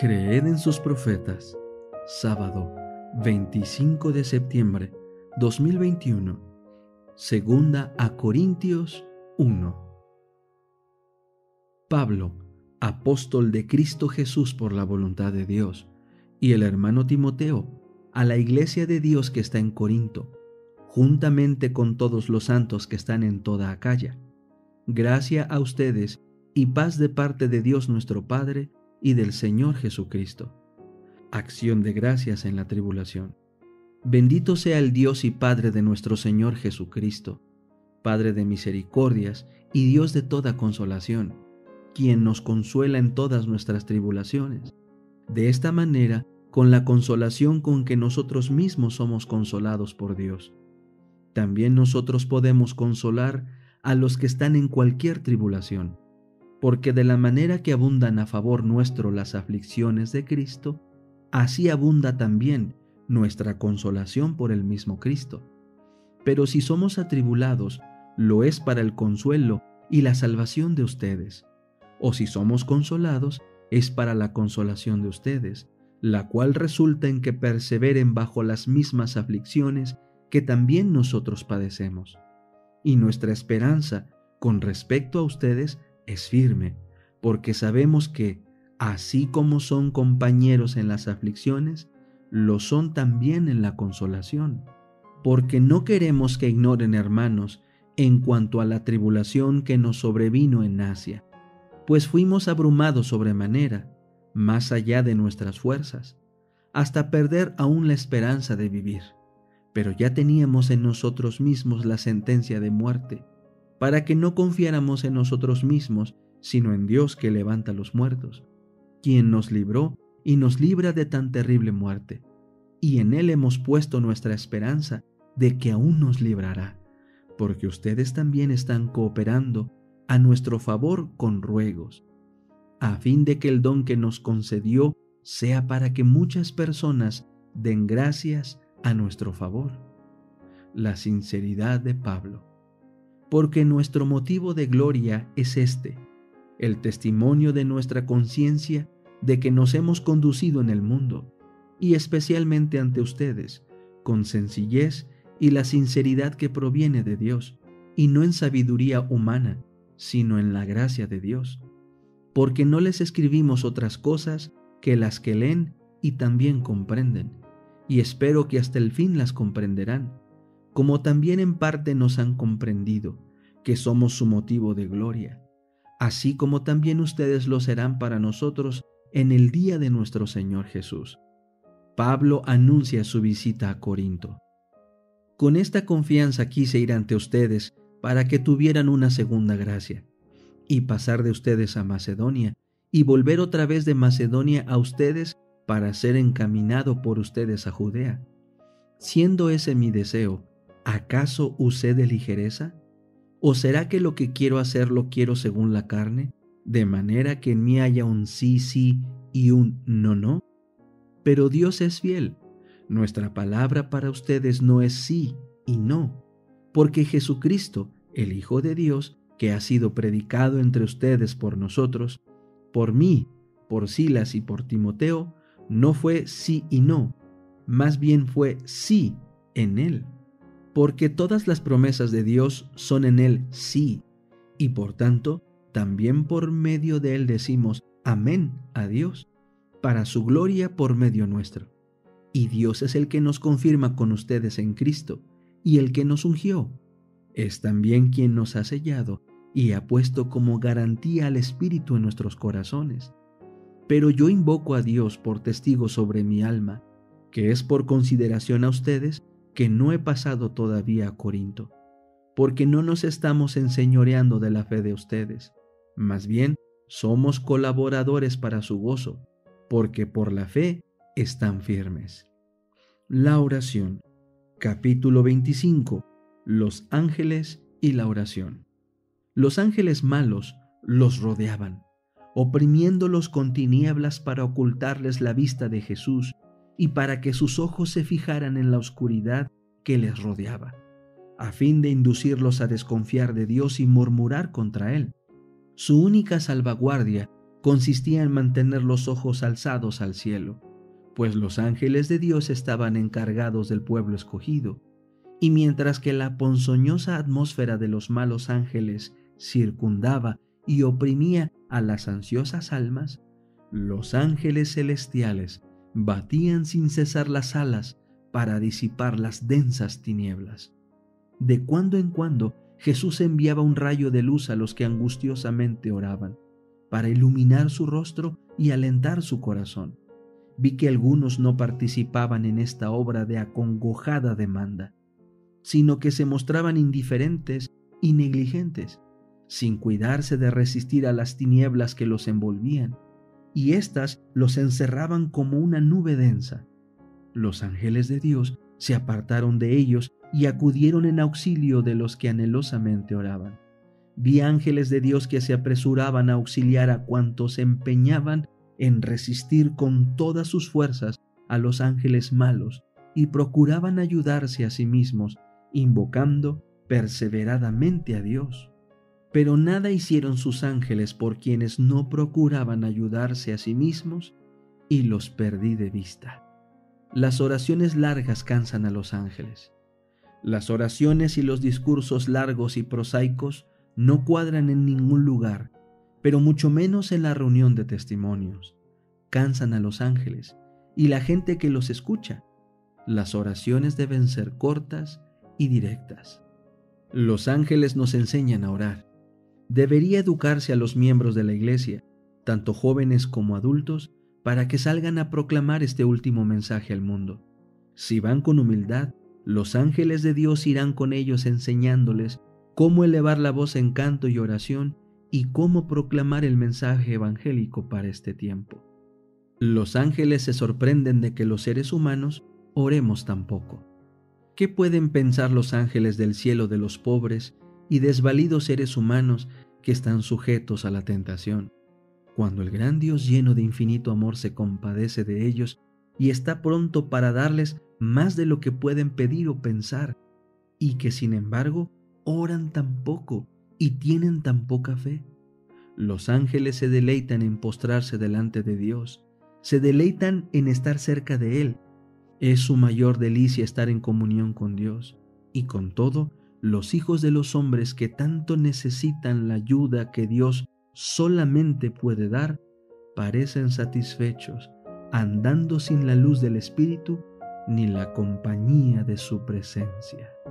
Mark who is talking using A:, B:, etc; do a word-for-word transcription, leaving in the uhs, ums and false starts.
A: Creed en sus profetas. Sábado, veinticinco de septiembre dos mil veintiuno. Segunda a Corintios uno. Pablo, apóstol de Cristo Jesús por la voluntad de Dios, y el hermano Timoteo, a la iglesia de Dios que está en Corinto, juntamente con todos los santos que están en toda Acaya. Gracia a ustedes y paz de parte de Dios nuestro Padre y del Señor Jesucristo. Acción de gracias en la tribulación. Bendito sea el Dios y Padre de nuestro Señor Jesucristo, Padre de misericordias y Dios de toda consolación, quien nos consuela en todas nuestras tribulaciones. De esta manera, con la consolación con que nosotros mismos somos consolados por Dios, también nosotros podemos consolar a los que están en cualquier tribulación, porque de la manera que abundan a favor nuestro las aflicciones de Cristo, así abunda también nuestra consolación por el mismo Cristo. Pero si somos atribulados, lo es para el consuelo y la salvación de ustedes. O si somos consolados, es para la consolación de ustedes, la cual resulta en que perseveren bajo las mismas aflicciones que también nosotros padecemos. Y nuestra esperanza con respecto a ustedes es firme, porque sabemos que, así como son compañeros en las aflicciones, lo son también en la consolación. Porque no queremos que ignoren, hermanos, en cuanto a la tribulación que nos sobrevino en Asia, pues fuimos abrumados sobremanera, más allá de nuestras fuerzas, hasta perder aún la esperanza de vivir. Pero ya teníamos en nosotros mismos la sentencia de muerte, para que no confiáramos en nosotros mismos, sino en Dios que levanta a los muertos, quien nos libró y nos libra de tan terrible muerte. Y en Él hemos puesto nuestra esperanza de que aún nos librará, porque ustedes también están cooperando a nuestro favor con ruegos, a fin de que el don que nos concedió sea para que muchas personas den gracias a nuestro favor. La sinceridad de Pablo. Porque nuestro motivo de gloria es este, el testimonio de nuestra conciencia de que nos hemos conducido en el mundo, y especialmente ante ustedes, con sencillez y la sinceridad que proviene de Dios, y no en sabiduría humana, sino en la gracia de Dios. Porque no les escribimos otras cosas que las que leen y también comprenden, y espero que hasta el fin las comprenderán, como también en parte nos han comprendido, que somos su motivo de gloria, así como también ustedes lo serán para nosotros en el día de nuestro Señor Jesús. Pablo anuncia su visita a Corinto. Con esta confianza quise ir ante ustedes para que tuvieran una segunda gracia, y pasar de ustedes a Macedonia, y volver otra vez de Macedonia a ustedes para ser encaminado por ustedes a Judea. Siendo ese mi deseo, ¿acaso usé de ligereza? ¿O será que lo que quiero hacer lo quiero según la carne, de manera que en mí haya un sí, sí y un no, no? Pero Dios es fiel. Nuestra palabra para ustedes no es sí y no, porque Jesucristo, el Hijo de Dios, que ha sido predicado entre ustedes por nosotros, por mí, por Silas y por Timoteo, no fue sí y no, más bien fue sí en Él. Porque todas las promesas de Dios son en Él sí, y por tanto, también por medio de Él decimos amén a Dios, para su gloria por medio nuestro. Y Dios es el que nos confirma con ustedes en Cristo, y el que nos ungió. Es también quien nos ha sellado y ha puesto como garantía al Espíritu en nuestros corazones. Pero yo invoco a Dios por testigo sobre mi alma, que es por consideración a ustedes, que no he pasado todavía a Corinto, porque no nos estamos enseñoreando de la fe de ustedes, más bien somos colaboradores para su gozo, porque por la fe están firmes. La oración. Capítulo veinticinco. Los ángeles y la oración. Los ángeles malos los rodeaban, oprimiéndolos con tinieblas para ocultarles la vista de Jesús y para que sus ojos se fijaran en la oscuridad que les rodeaba, a fin de inducirlos a desconfiar de Dios y murmurar contra Él. Su única salvaguardia consistía en mantener los ojos alzados al cielo, pues los ángeles de Dios estaban encargados del pueblo escogido, y mientras que la ponzoñosa atmósfera de los malos ángeles circundaba y oprimía a las ansiosas almas, los ángeles celestiales batían sin cesar las alas para disipar las densas tinieblas. De cuando en cuando Jesús enviaba un rayo de luz a los que angustiosamente oraban, para iluminar su rostro y alentar su corazón. Vi que algunos no participaban en esta obra de acongojada demanda, sino que se mostraban indiferentes y negligentes, sin cuidarse de resistir a las tinieblas que los envolvían, y éstas los encerraban como una nube densa. Los ángeles de Dios se apartaron de ellos y acudieron en auxilio de los que anhelosamente oraban. Vi ángeles de Dios que se apresuraban a auxiliar a cuantos se empeñaban en resistir con todas sus fuerzas a los ángeles malos y procuraban ayudarse a sí mismos, invocando perseveradamente a Dios. Pero nada hicieron sus ángeles por quienes no procuraban ayudarse a sí mismos, y los perdí de vista. Las oraciones largas cansan a los ángeles. Las oraciones y los discursos largos y prosaicos no cuadran en ningún lugar, pero mucho menos en la reunión de testimonios. Cansan a los ángeles y la gente que los escucha. Las oraciones deben ser cortas y directas. Los ángeles nos enseñan a orar. Debería educarse a los miembros de la iglesia, tanto jóvenes como adultos, para que salgan a proclamar este último mensaje al mundo. Si van con humildad, los ángeles de Dios irán con ellos enseñándoles cómo elevar la voz en canto y oración y cómo proclamar el mensaje evangélico para este tiempo. Los ángeles se sorprenden de que los seres humanos oremos tan poco. ¿Qué pueden pensar los ángeles del cielo de los pobres y desvalidos seres humanos que están sujetos a la tentación, cuando el gran Dios lleno de infinito amor se compadece de ellos y está pronto para darles más de lo que pueden pedir o pensar, y que sin embargo oran tan poco y tienen tan poca fe? Los ángeles se deleitan en postrarse delante de Dios, se deleitan en estar cerca de Él. Es su mayor delicia estar en comunión con Dios, y con todo, los hijos de los hombres que tanto necesitan la ayuda que Dios solamente puede dar, parecen satisfechos, andando sin la luz del Espíritu ni la compañía de su presencia.